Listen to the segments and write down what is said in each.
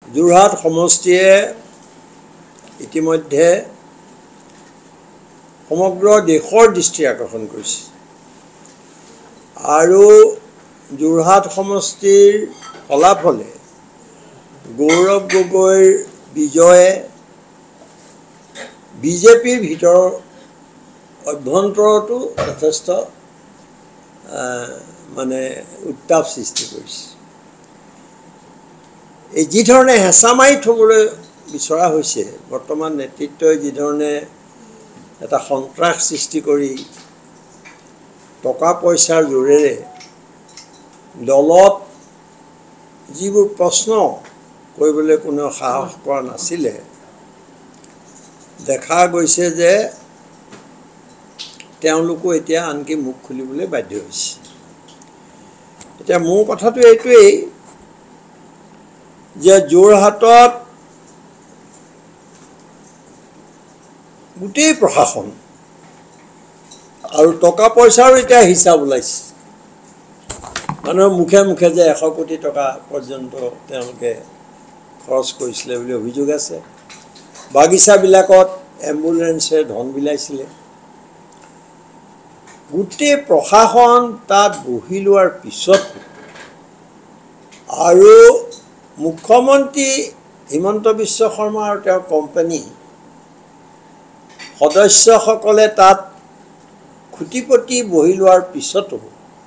যোৰহাট সমষ্টিয়ে ইতিমধ্যে সমগ্ৰ দেশৰ দৃষ্টি আকৰ্ষণ কৰিছে আৰু যোৰহাট সমষ্টিৰ ফলাফলে গৌৰৱ গগৈৰ বিজয়ে বিজেপিৰ ভিতৰৰ অভ্যন্তৰতো যথেষ্ট মানে উত্তাপ সৃষ্টি কৰিছে। এই যি ধৰণে হেঁচা মাৰি থ'বলৈ বিচৰা হৈছে, বৰ্তমান নেতৃত্বই যি ধৰণে এটা সন্ত্ৰাস সৃষ্টি কৰি টকা পইচাৰ জোৰেৰে দলত যিবোৰ প্ৰশ্ন কৰিবলৈ কোনেও সাহস কৰা নাছিলে, দেখা গৈছে যে তেওঁলোকো এতিয়া আনকি মুখ খুলিবলৈ বাধ্য হৈছে। এতিয়া মোৰ কথাটো এইটোৱেই যে যোৰহাটত গোটেই প্ৰশাসন আৰু টকা পইচাৰো এতিয়া হিচাপ ওলাইছে। মানুহৰ মুখে মুখে যে 100 কোটি টকা পৰ্যন্ত তেওঁলোকে খৰচ কৰিছিলে বুলি অভিযোগ আছে। বাগিচাবিলাকত এম্বুলেন্সে ধন বিলাইছিলে। গোটেই প্ৰশাসন তাত বহি লোৱাৰ পিছত আৰু মুখ্যমন্ত্ৰী হিমন্ত বিশ্ব শৰ্মা আৰু তেওঁৰ কোম্পানী সদস্যসকলে তাত খুটিপতি বহি লোৱাৰ পিছতো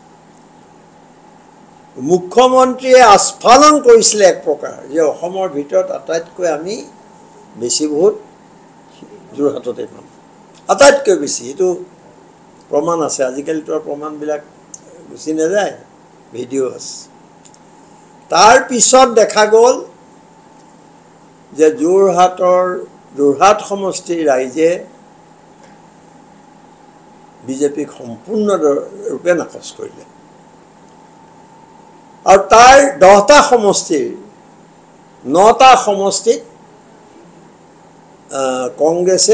মুখ্যমন্ত্ৰীয়ে আস্ফালন কৰিছিলে এক প্ৰকাৰ যে অসমৰ ভিতৰত আটাইতকৈ আমি বেছি ভোট যোৰহাটতে পাম, আটাইতকৈ বেছি। এইটো প্ৰমাণ আছে, আজিকালিতো প্ৰমাণবিলাক গুচি নাযায়, ভিডিঅ' আছে। তাৰ পিছত দেখা গ'ল যে যোৰহাট সমষ্টিৰ ৰাইজে বিজেপিক সম্পূৰ্ণৰূপে নাকচ কৰিলে আৰু তাৰ 10টা সমষ্টিৰ 9টা সমষ্টিত কংগ্ৰেছে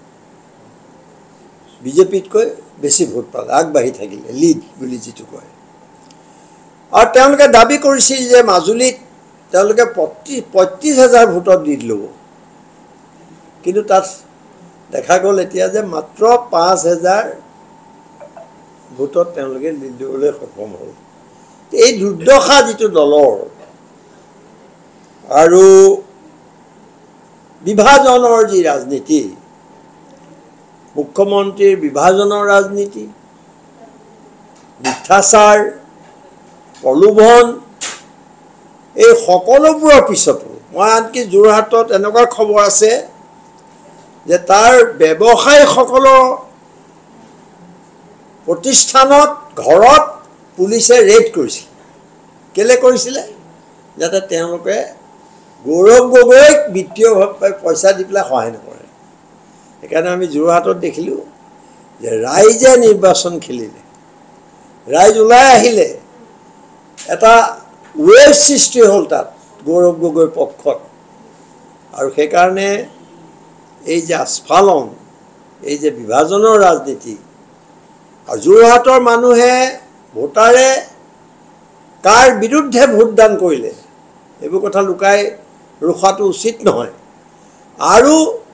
বিজেপিতকৈ বেছি ভোট পালে, আগবাঢ়ি থাকিলে, লিড বুলি যিটো কয়। আৰু তেওঁলোকে দাবী কৰিছিল যে মাজুলীত তেওঁলোকে 35,000 ভোটত লিড ল'ব, কিন্তু তাত দেখা গ'ল এতিয়া যে মাত্ৰ 5,000 ভোটত তেওঁলোকে লিড ল'বলৈ সক্ষম হ'ল। এই দুৰ্দশা যিটো দলৰ আৰু বিভাজনৰ যি ৰাজনীতি, মুখ্যমন্ত্ৰীৰ বিভাজনৰ ৰাজনীতি, মিথ্যাচাৰ, প্ৰলোভন, এই সকলোবোৰৰ পিছতো মই আনকি যোৰহাটত এনেকুৱা খবৰ আছে যে তাৰ ব্যৱসায়ীসকলৰ প্ৰতিষ্ঠানত, ঘৰত পুলিচে ৰেড কৰিছিল। কেলে কৰিছিলে? যাতে তেওঁলোকে গৌৰৱ গগৈক বিত্তীয়ভাৱে পইচা দি পেলাই সহায় নকৰে। সেইকাৰণে আমি যোৰহাটত দেখিলোঁ যে ৰাইজে নিৰ্বাচন খেলিলে, ৰাইজ ওলাই আহিলে, এটা ৱেভ সৃষ্টি হ'ল তাত গৌৰৱ গগৈৰ পক্ষত। আৰু সেইকাৰণে এই যে আস্ফালন, এই যে বিভাজনৰ ৰাজনীতি, আৰু যোৰহাটৰ মানুহে ভোটাৰে কাৰ বিৰুদ্ধে ভোটদান কৰিলে এইবোৰ কথা লুকাই ৰখাটো উচিত নহয়। আৰু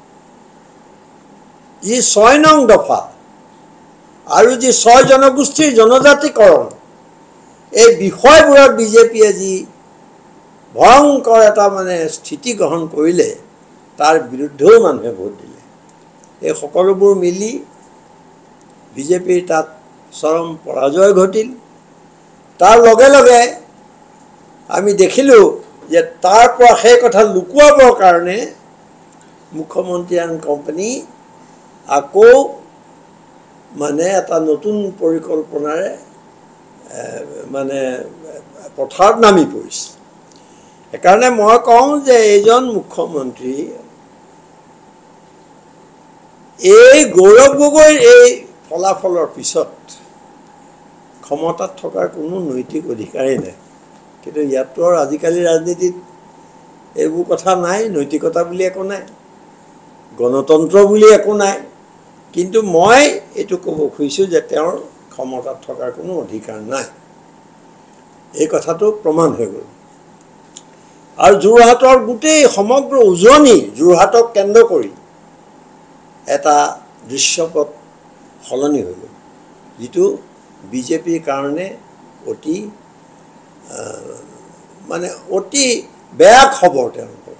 যি 6 নং দফা আৰু যি 6 জনগোষ্ঠীৰ জনজাতিকৰণ, এই বিষয়বোৰত বিজেপিয়ে যি ভয়ংকৰ এটা মানে স্থিতি গ্ৰহণ কৰিলে, তাৰ বিৰুদ্ধেও মানুহে ভোট দিলে। এই সকলোবোৰ মিলি বিজেপিৰ তাত চৰম পৰাজয় ঘটিল। তাৰ লগে লগে আমি দেখিলোঁ যে তাৰ পৰা সেই কথা লুকুৱাবৰ কাৰণে মুখ্যমন্ত্ৰী এণ্ড কোম্পানী আকৌ মানে এটা নতুন পৰিকল্পনাৰে মানে পথাৰত নামি পৰিছে। সেইকাৰণে মই কওঁ যে এইজন মুখ্যমন্ত্ৰী এই গৌৰৱ গগৈৰ এই ফলাফলৰ পিছত ক্ষমতাত থকাৰ কোনো নৈতিক অধিকাৰেই নাই। কিন্তু ইয়াততো আৰু আজিকালি ৰাজনীতিত এইবোৰ কথা নাই, নৈতিকতা বুলি একো নাই, গণতন্ত্ৰ বুলি একো নাই। কিন্তু মই এইটো ক'ব খুজিছোঁ যে তেওঁৰ ক্ষমতাত থকাৰ কোনো অধিকাৰ নাই। এই কথাটো প্ৰমাণ হৈ গ'ল। আৰু যোৰহাটৰ গোটেই সমগ্ৰ উজনি যোৰহাটক কেন্দ্ৰ কৰি এটা দৃশ্যপট সলনি হৈ গ'ল, যিটো বিজেপিৰ কাৰণে অতি মানে অতি বেয়া খবৰ তেওঁলোকৰ